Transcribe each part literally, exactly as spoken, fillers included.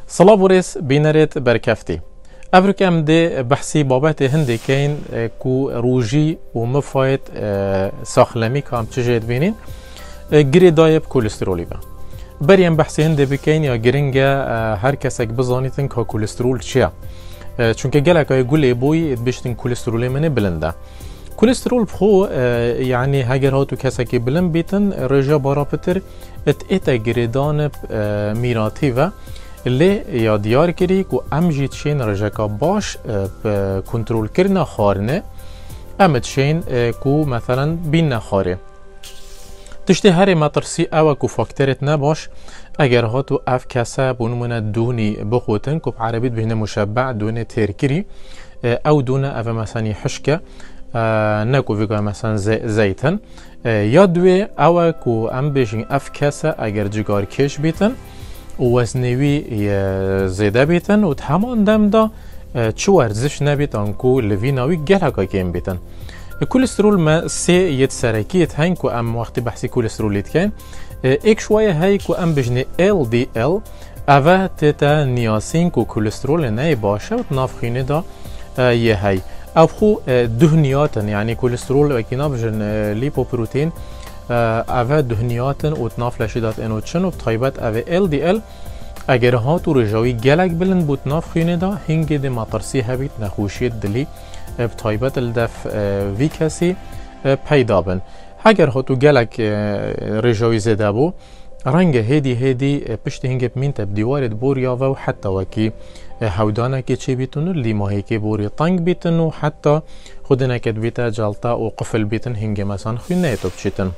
صلاة بوريس بينريت بركفتي أبرك أم دي بحثي بابات هندي كين كو روجي ومفايت ساخلمي كام تجيد بينين جري دايب كوليسترولي با بريم بحثي هندي بكين يا جرينجا هر كسك بزانيتن كا كوليسترول چيا چونك جالك يقول لي بوي بيشتن كوليسترولي من بلندا كوليسترول بخو يعني هاجر هاتو كسك بلن بيتن رجا بارابتر ات اتا جريدان ميراتي و اللي یا دیار کری که ام جیت شین رجکا باش کنترل کرنا خارنه ام تشین که مثلا بین نخاره تشتی هر مطرسی او که فاکترت نباش اگر هاتو اف کسا بونمونه دونی بخوتن که بعربیت بهنه مشبع دونه ترکری او دونه او مثلا حشکه نکو ویگا مثلا زیتن یا دوی او که ام بیشین اف کسا اگر جگار کش بیتن وزنوی زیده بیتن و همان دم دا چو ورزش نبیتن که لویناوی گلگا گیم بیتن کولسترول ما سه یت سرکیت هنگ که ام وقتی بحثی کولسترولیت کن ایک شویه هی که ام بجنه ال دی ال اوه تیتا نیاسین که کولسترول نای باشه و تنافخینه دا یه هی او خو دهنیاتن یعنی کولسترول وکینا بجن لیپوپروتین اوه دهنیاتن و تنافلشی داد اینو چن و بطایبت اوه ال دی ال اگر ها تو رجاوی گلک بلند بود ناف خینه دا هنگی دی مطرسی هبید نخوشید دلی بطایبت الدف وی کسی پیدا بن اگر ها تو گلک رجاوی زده بو رنگ هیدی هیدی پشت هنگی بمین تب دیوارد بوریا و حتی وکی هودانه که چی بیتن لیماهی که بوری تنگ بیتن و حتی خودنا کد بیتا جالتا و قفل بیتن هنگی مثلا خینه تو بچیتن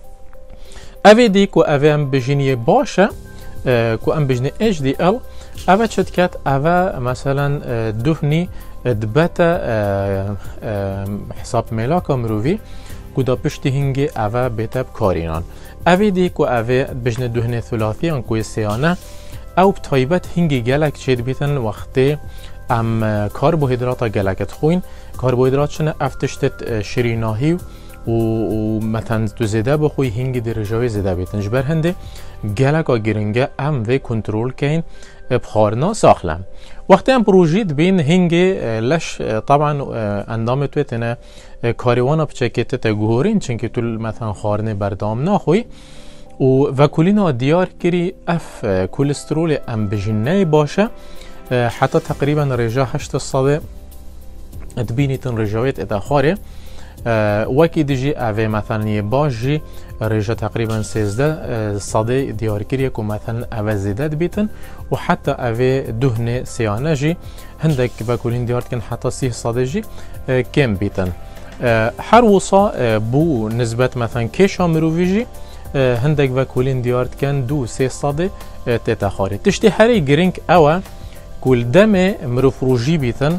اوه دی که اوه ام بجینی باشه که ام بجنی اچ دی ال اوه چد کت اوه مثلا دهنی دبتا حساب ملاکا مروی که دا پشتی هنگی اوه بیتا بکارینان اوه دی که اوه بجنی دهنی ثلاثیان که سیانه او بطایبت هنگی گلک چید بیتن وقتی ام کربوهیدراتا گلکت خوین کربوهیدرات شنه افتشتت شریناهی و مثلا تو زده بخوی هنگی درجاوی زده بیتن جبر هنده گلکا گرنگه ام وی کنترول کین بخارنا ساخلم وقتی ام پروژید بین هنگی لش طبعا اندام تویتنه کاریوانا بچکیت تا گوهرین چنکه تو مثلا خارنه بردام ناخوی و وکولینا دیار کری اف کولسترول ام بجنه باشه حتی تقریبا رجا هشت صده تبینیتن رجاویت ادخاره وکی دیجی اوه مثلا یه باش جی رجا تقریبا سیزده صده دیار کریه که مثلا اوه زیدت بیتن و حتی اوه دهن سیانه جی هندک بکولین دیار کن حتی سی صده جی کم بیتن هر وصا بو نسبت مثلا کشا مروفی جی هندك وكولين ديارت كان دو سي صادي تتخاري تشتي هري جرينك أوا كل دم مروف روجي بيتن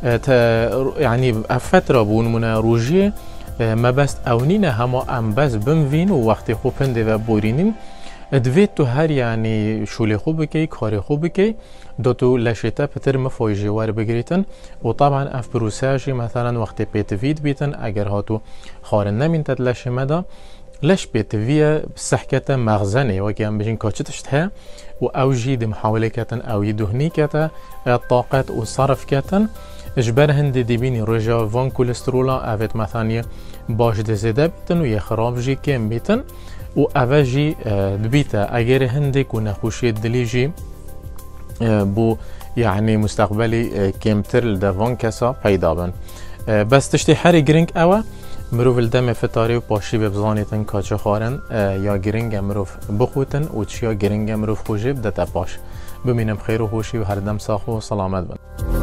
يعني فترة بون منا روجي ما بس أونينا هما أم بس بمفين ووقت خوبن دي بورينين دویت تو هر یعنی شولی خوب بکی کاری خوب بکی دو تو لشته پتر مفای جوار بگیریتن و طبعا اف پروساجی مثلا وقت پیتوید بیتن اگر هاتو خارن نمین تد لشه مدا لش بيتفيا بسحكة مغزنة وكان بيجين كاتشتها وأوجي دي محاولة كتن أو يدهني كتا الطاقات وصرف كتن إجبار هندي دي بيني رجا فان كوليسترولا أفت مثلا باش دي زيدا بيتن ويخراب جي كم بيتن وأفاجي دبيتا أجير هندي كنا خوشي دليجي بو يعني مستقبلي كمتر لدفان كسا پیدا بن بس تشتي حري جرينك أوا مروف الدم فتاری و پاشی ببزانیتن کاچه خارن یا گرنگ مروف بخوتن و چیا گرنگ مروف خوشی بدت پاش ببینم خیر و خوشی و هر دم ساخ و سلامت بن